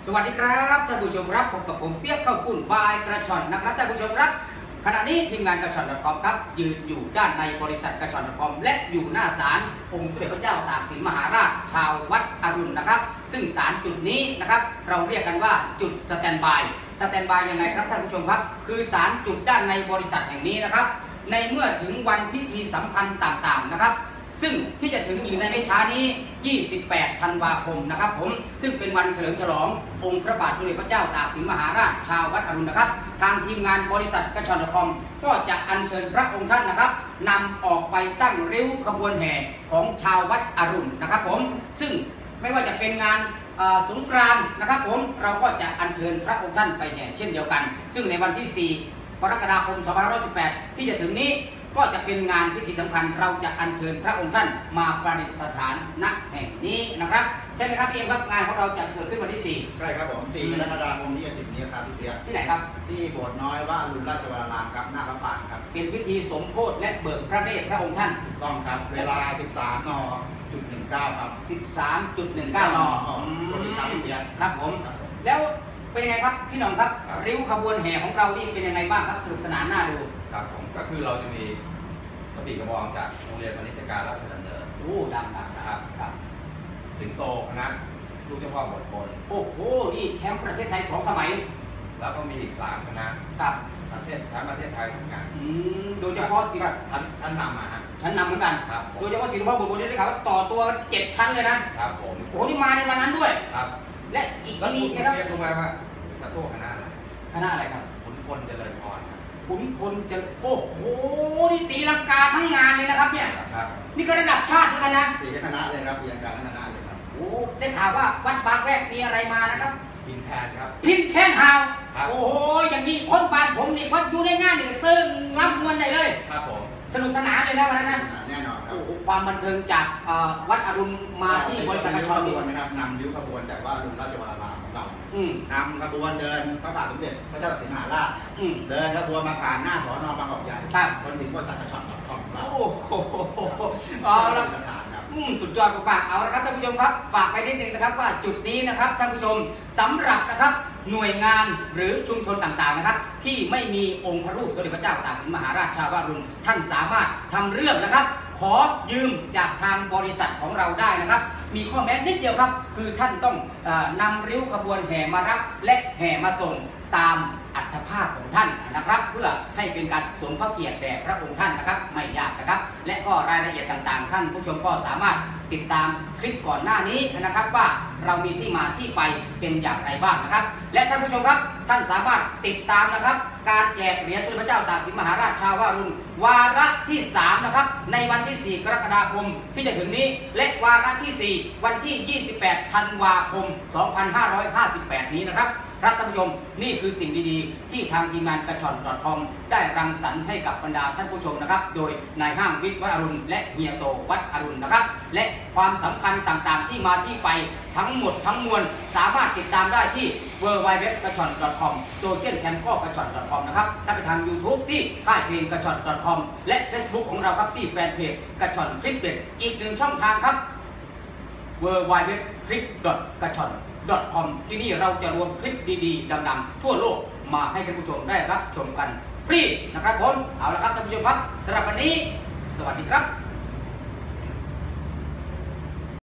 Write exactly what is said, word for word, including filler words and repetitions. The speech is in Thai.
สวัสดีครับท่านผู้ชมครับพบกับผมเปี๊ยกข้าวปุ้นบายกระชอนนะครับท่านผู้ชมครับขณะนี้ทีมงานกระชอน .com ครับยืนอยู่ด้านในบริษัทกระชอน .com และอยู่หน้าศาลองค์สมเด็จพระเจ้าตากสินมหาราชชาววัดอรุณนะครับซึ่งศาลจุดนี้นะครับเราเรียกกันว่าจุดสแตนบายสแตนบายยังไงครับท่านผู้ชมครับคือศาลจุดด้านในบริษัทแห่งนี้นะครับในเมื่อถึงวันพิธีสำคัญต่างๆนะครับซึ่งที่จะถึงอยู่ในไม่ช้านี้ยี่สิบแปดธันวาคมนะครับผมซึ่งเป็นวันเฉลิมฉลององค์พระบาทสมเด็จพระเจ้าตากสินมหาราชชาววัดอรุณนะครับทางทีมงานบริษัทกระชอน .com ก็จะอัญเชิญพระองค์ท่านนะครับนำออกไปตั้งริ้วขบวนแห่ของชาววัดอรุณนะครับผมซึ่งไม่ว่าจะเป็นงานสงกรานต์นะครับผมเราก็จะอัญเชิญพระองค์ท่านไปแห่เช่นเดียวกันซึ่งในวันที่สี่กรกฎาคมสองพันห้าร้อยสิบแปดที่จะถึงนี้ก็จะเป็นงานพิธีสำคัญเราจะอัญเชิญพระองค์ท่านมาประดิษฐานณแห่งนี้นะครับใช่ไหมครับพี่เอ็มครับงานของเราจะเกิดขึ้นวันที่สี่ใช่ครับผมสี่กรกฎาคมที่จะถึงนี้ครับพี่เจี๊ยบที่ไหนครับที่โบสถ์น้อยว่าอรุณราชวรารามครับหน้าพระปรางครับเป็นพิธีสมโภชและเบิกพระเนตรพระองค์ท่านต้องครับเวลา สิบสามนจุดหนึ่งเก้า ครับสิบสามจุดหนึ่งเก้า นสวัสดีครับพี่เจี๊ยบครับผมแล้วเป็นยังไงครับพี่น้องครับริ้วขบวนแห่ของเรานี่เป็นยังไงบ้างครับสนุกสนานน่าดูครับผมก็คือเราจะมีกระบี่กระบองจากโรงเรียนพาณิชยการราชดำเนินโอ้ดังดังนะครับครับสิงโตคณะลูกเจ้าพ่อบทพลโอ้โหนี่แชมป์ประเทศไทยสองสมัยแล้วก็มีอีกสามคณะกับประเทศแชมป์ประเทศไทยเหมือนกันโดยเฉพาะศิลป์ชั้นชั้นนำมาชั้นนำเหมือนกันครับโดยเฉพาะศิลป์พ่อบทพลนี่ได้ข่าวว่าต่อตัวเจ็ดชั้นเลยนะครับผมโอ้โหนี่มาในวันนั้นด้วยครับและอีกมีนะครับเรียกรู้ไหมว่าจะโต้คณะอะไรคณะอะไรครับขุนพลเจริญพรขุนพลจะโอ้โหนี่ตีลังกาทั้งงานเลยนะครับเนี่ยครับนี่ก็ระดับชาติเหมือนกันนะตีคณะเลยครับตีลังกาทั้งคณะเลยครับโอ้ได้ข่าวว่าวัดบางแวกมีอะไรมานะครับพินแทนครับพินแคนฮาวโอ้โหอย่างนี้คนบ้านผมนี่วัดอยู่ในงานนี่ซึ่งรับมวลได้เลยครับผมสนุกสนานเลยนะวันนั้นนะแน่นอนครับความบันเทิงจากวัดอรุณมาที่บริษัทกระชอนขบวนนะครับนำริ้วขบวนจากว่าอรุณราชวรารามของเรานำขบวนเดินพระบาทสมเด็จพระเจ้าตากสินมหาราชเดินขบวนมาผ่านหน้าสน.บางกอกใหญ่จนถึงบริษัทกระชอน .com ของเราโอ้โหเอาละสุดยอดมากๆเอาละครับท่านผู้ชมครับฝากไปนิดนึงนะครับว่าจุดนี้นะครับท่านผู้ชมสำหรับนะครับหน่วยงานหรือชุมชนต่างๆนะครับที่ไม่มีองค์พระรูปสมเด็จพระเจ้าตากสินมหาราชชาววัดอรุณท่านสามารถทำเรื่องนะครับขอยืมจากทางบริษัทของเราได้นะครับมีข้อแม้นิดเดียวครับคือท่านต้องเอ่อนำริ้วขบวนแห่มารับและแห่มาส่งตามอัตภาพของท่านนะครับเพื่อให้เป็นการสมพระเกียรติแด่พระองค์ท่านนะครับไม่ยากนะครับและก็รายละเอียดต่างๆท่านผู้ชมก็สามารถติดตามคลิปก่อนหน้านี้นะครับว่าเรามีที่มาที่ไปเป็นอย่างไรบ้างนะครับและท่านผู้ชมครับท่านสามารถติดตามนะครับการแจกเหรียญสมเด็จพระเจ้าตากสินมหาราชชาววัดอรุณวาระที่สามนะครับในวันที่สี่กรกฎาคมที่จะถึงนี้และวาระที่สี่วันที่ยี่สิบแปดธันวาคมสองพันห้าร้อยห้าสิบแปดนี้นะครับครับท่านผู้ชมนี่คือสิ่งดีๆที่ทางทีมงานกระชอน .com ได้รังสรรค์ให้กับบรรดาท่านผู้ชมนะครับโดยนายห้างวิทย์วัดอรุณและเฮียโตวัดอรุณนะครับและความสำคัญต่างๆที่มาที่ไปทั้งหมดทั้งมวลสามารถติดตามได้ที่ ดับเบิลยู ดับเบิลยู ดับเบิลยู ดอท กระชอน ดอท คอม โซเชียลแคมก็กระชอน ดอท คอม นะครับถ้าไปทาง YouTube ที่ค่ายเพลงกระชอน ดอท คอม และ Facebook ของเราครับที่แฟนเพจกระชอนคลิปเด็ดอีกหนึ่งช่องทางครับ ดับเบิลยู ดับเบิลยู ดับเบิลยู คลิป กระชอน ดอท คอม ที่นี่เราจะรวมคลิปดีๆดังๆทั่วโลกมาให้ท่านผู้ชมได้รับชมกันฟรีนะครับผมเอาละครับท่านผู้ชมครับสำหรับวันนี้สวัสดีครับ